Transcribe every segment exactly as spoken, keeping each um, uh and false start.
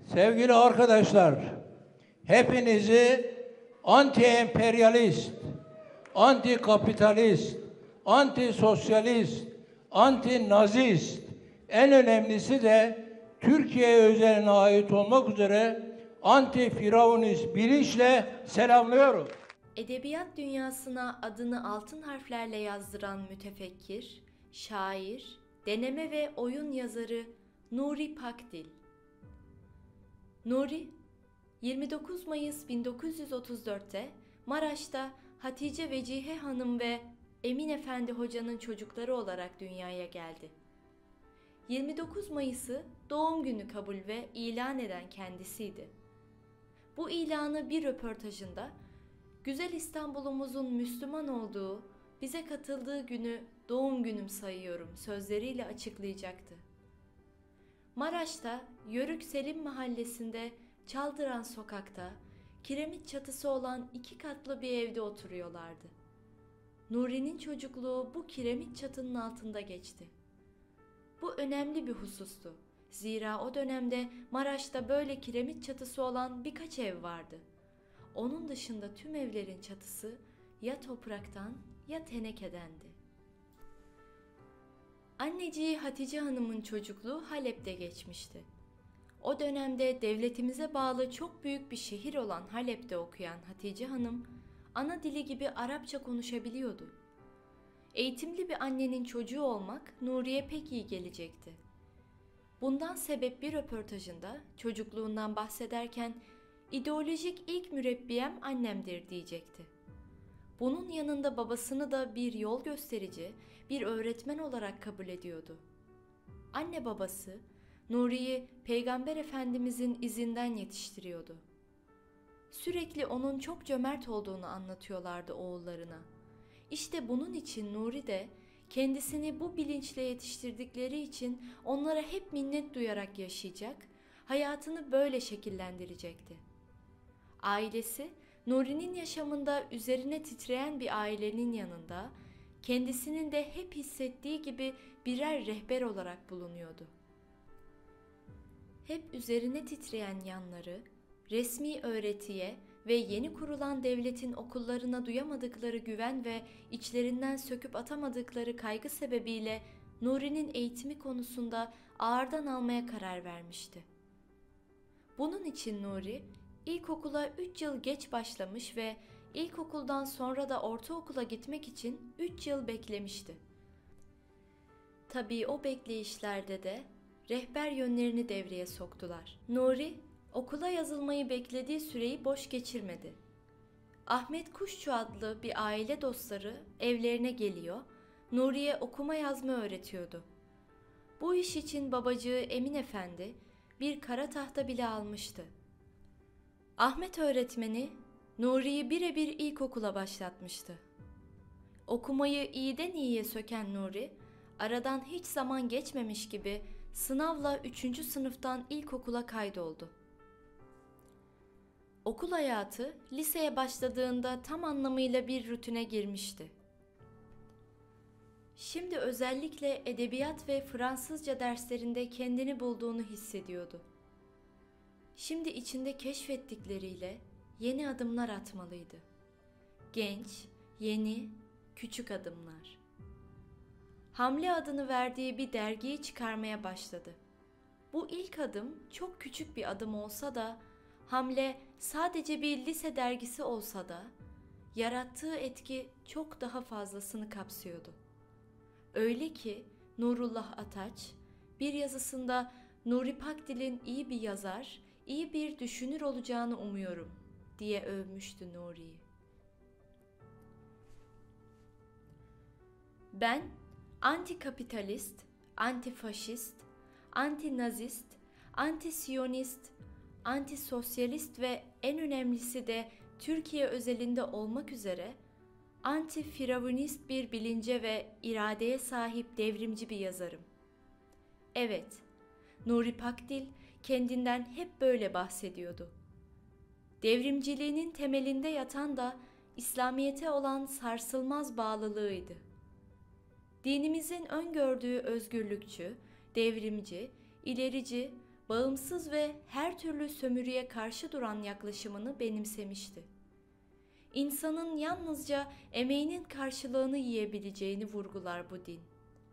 Sevgili arkadaşlar, hepinizi anti-emperyalist, anti-kapitalist, anti-sosyalist, anti-nazist, en önemlisi de Türkiye özeline ait olmak üzere anti-firavunist bilinçle selamlıyorum. Edebiyat dünyasına adını altın harflerle yazdıran mütefekkir, şair, deneme ve oyun yazarı Nuri Pakdil. Nuri, yirmi dokuz Mayıs bin dokuz yüz otuz dört'te Maraş'ta Hatice Vecihe Hanım ve Emin Efendi Hoca'nın çocukları olarak dünyaya geldi. yirmi dokuz Mayıs'ı doğum günü kabul ve ilan eden kendisiydi. Bu ilanı bir röportajında "Güzel İstanbul'umuzun Müslüman olduğu, bize katıldığı günü doğum günüm sayıyorum" sözleriyle açıklayacaktı. Maraş'ta Yörük Selim Mahallesi'nde Çaldıran Sokak'ta kiremit çatısı olan iki katlı bir evde oturuyorlardı. Nuri'nin çocukluğu bu kiremit çatının altında geçti. Bu önemli bir husustu. Zira o dönemde Maraş'ta böyle kiremit çatısı olan birkaç ev vardı. Onun dışında tüm evlerin çatısı ya topraktan ya tenekedendi. Anneciği Hatice Hanım'ın çocukluğu Halep'te geçmişti. O dönemde devletimize bağlı çok büyük bir şehir olan Halep'te okuyan Hatice Hanım, ana dili gibi Arapça konuşabiliyordu. Eğitimli bir annenin çocuğu olmak Nuri'ye pek iyi gelecekti. Bundan sebep bir röportajında çocukluğundan bahsederken "İdeolojik ilk mürebbiyem annemdir" diyecekti. Bunun yanında babasını da bir yol gösterici, bir öğretmen olarak kabul ediyordu. Anne babası Nuri'yi Peygamber Efendimizin izinden yetiştiriyordu. Sürekli onun çok cömert olduğunu anlatıyorlardı oğullarına. İşte bunun için Nuri de kendisini bu bilinçle yetiştirdikleri için onlara hep minnet duyarak yaşayacak, hayatını böyle şekillendirecekti. Ailesi, Nuri'nin yaşamında üzerine titreyen bir ailenin yanında, kendisinin de hep hissettiği gibi birer rehber olarak bulunuyordu. Hep üzerine titreyen yanları, resmi öğretiye ve yeni kurulan devletin okullarına duyamadıkları güven ve içlerinden söküp atamadıkları kaygı sebebiyle Nuri'nin eğitimi konusunda ağırdan almaya karar vermişti. Bunun için Nuri, ilkokula üç yıl geç başlamış ve ilkokuldan sonra da ortaokula gitmek için üç yıl beklemişti. Tabii o bekleyişlerde de rehber yönlerini devreye soktular. Nuri, okula yazılmayı beklediği süreyi boş geçirmedi. Ahmet Kuşçu adlı bir aile dostları evlerine geliyor, Nuri'ye okuma yazma öğretiyordu. Bu iş için babacığı Emin Efendi bir kara tahta bile almıştı. Ahmet öğretmeni Nuri'yi birebir ilkokula başlatmıştı. Okumayı iyiden iyiye söken Nuri, aradan hiç zaman geçmemiş gibi sınavla üçüncü sınıftan ilkokula kaydoldu. Okul hayatı liseye başladığında tam anlamıyla bir rutine girmişti. Şimdi özellikle edebiyat ve Fransızca derslerinde kendini bulduğunu hissediyordu. Şimdi içinde keşfettikleriyle yeni adımlar atmalıydı. Genç, yeni, küçük adımlar. Hamle adını verdiği bir dergiyi çıkarmaya başladı. Bu ilk adım çok küçük bir adım olsa da, Hamle sadece bir lise dergisi olsa da, yarattığı etki çok daha fazlasını kapsıyordu. Öyle ki Nurullah Ataç bir yazısında Nuri Pakdil'in iyi bir yazar, iyi bir düşünür olacağını umuyorum diye övmüştü Nuri'yi. Ben antikapitalist, antifaşist, antinazist, antisiyonist, antisosyalist ve en önemlisi de Türkiye özelinde olmak üzere anti-firavunist bir bilince ve iradeye sahip devrimci bir yazarım. Evet, Nuri Pakdil kendinden hep böyle bahsediyordu. Devrimciliğinin temelinde yatan da İslamiyet'e olan sarsılmaz bağlılığıydı. Dinimizin öngördüğü özgürlükçü, devrimci, ilerici, bağımsız ve her türlü sömürüye karşı duran yaklaşımını benimsemişti. İnsanın yalnızca emeğinin karşılığını yiyebileceğini vurgular bu din.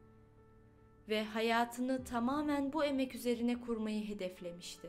Ve hayatını tamamen bu emek üzerine kurmayı hedeflemişti.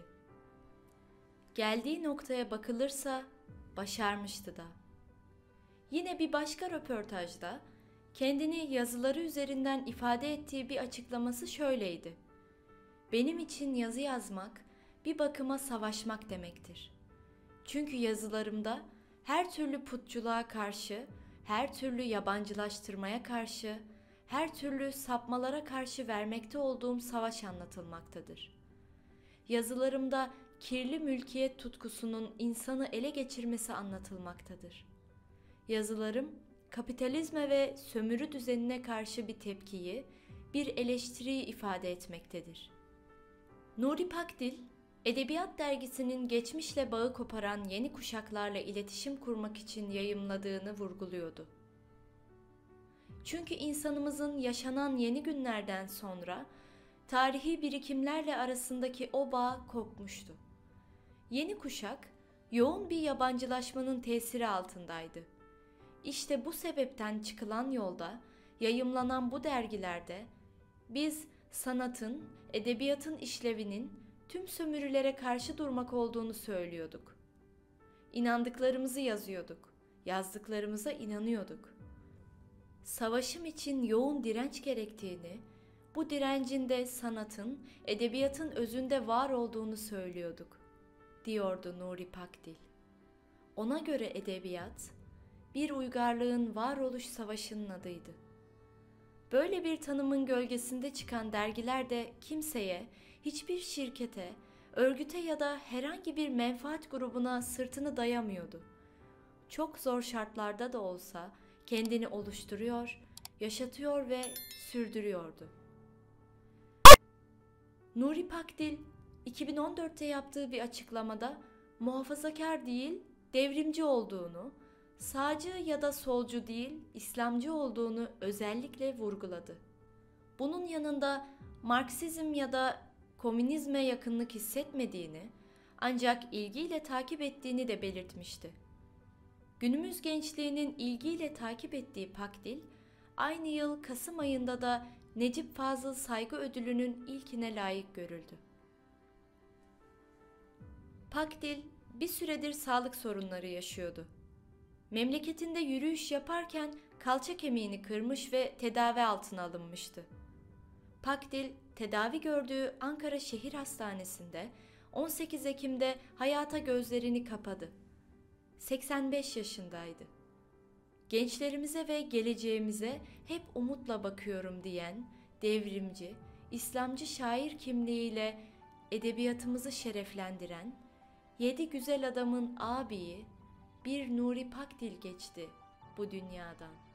Geldiği noktaya bakılırsa başarmıştı da. Yine bir başka röportajda kendini yazıları üzerinden ifade ettiği bir açıklaması şöyleydi: "Benim için yazı yazmak bir bakıma savaşmak demektir. Çünkü yazılarımda her türlü putçuluğa karşı, her türlü yabancılaştırmaya karşı, her türlü sapmalara karşı vermekte olduğum savaş anlatılmaktadır. Yazılarımda kirli mülkiyet tutkusunun insanı ele geçirmesi anlatılmaktadır. Yazılarım, kapitalizme ve sömürü düzenine karşı bir tepkiyi, bir eleştiriyi ifade etmektedir." Nuri Pakdil, Edebiyat Dergisi'nin geçmişle bağı koparan yeni kuşaklarla iletişim kurmak için yayımladığını vurguluyordu. Çünkü insanımızın yaşanan yeni günlerden sonra tarihi birikimlerle arasındaki o bağ kopmuştu. Yeni kuşak yoğun bir yabancılaşmanın tesiri altındaydı. İşte bu sebepten çıkılan yolda, yayımlanan bu dergilerde biz sanatın, edebiyatın işlevinin tüm sömürülere karşı durmak olduğunu söylüyorduk. İnandıklarımızı yazıyorduk, yazdıklarımıza inanıyorduk. Savaşım için yoğun direnç gerektiğini, bu direncin de sanatın, edebiyatın özünde var olduğunu söylüyorduk, diyordu Nuri Pakdil. Ona göre edebiyat, bir uygarlığın varoluş savaşının adıydı. Böyle bir tanımın gölgesinde çıkan dergiler de kimseye, hiçbir şirkete, örgüte ya da herhangi bir menfaat grubuna sırtını dayamıyordu. Çok zor şartlarda da olsa kendini oluşturuyor, yaşatıyor ve sürdürüyordu. Nuri Pakdil, iki bin on dörtte yaptığı bir açıklamada muhafazakar değil, devrimci olduğunu, sağcı ya da solcu değil, İslamcı olduğunu özellikle vurguladı. Bunun yanında Marksizm ya da komünizme yakınlık hissetmediğini, ancak ilgiyle takip ettiğini de belirtmişti. Günümüz gençliğinin ilgiyle takip ettiği Pakdil, aynı yıl Kasım ayında da Necip Fazıl Saygı Ödülü'nün ilkine layık görüldü. Pakdil bir süredir sağlık sorunları yaşıyordu. Memleketinde yürüyüş yaparken kalça kemiğini kırmış ve tedavi altına alınmıştı. Pakdil, tedavi gördüğü Ankara Şehir Hastanesi'nde on sekiz Ekim'de hayata gözlerini kapadı. seksen beş yaşındaydı. Gençlerimize ve geleceğimize hep umutla bakıyorum diyen devrimci, İslamcı şair kimliğiyle edebiyatımızı şereflendiren, yedi güzel adamın abiyi bir Nuri Pakdil geçti bu dünyadan.